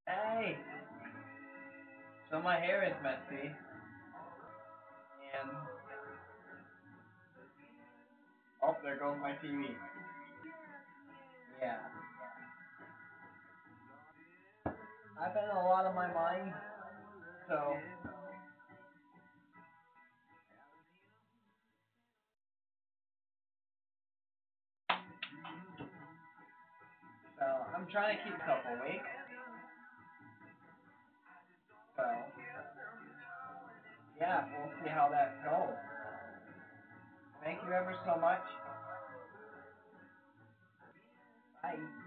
Hey, so my hair is messy, and oh, there goes my TV. Yeah, I've been a lot on my mind, so so I'm trying to keep myself awake. So yeah, we'll see how that goes. Thank you ever so much. Bye.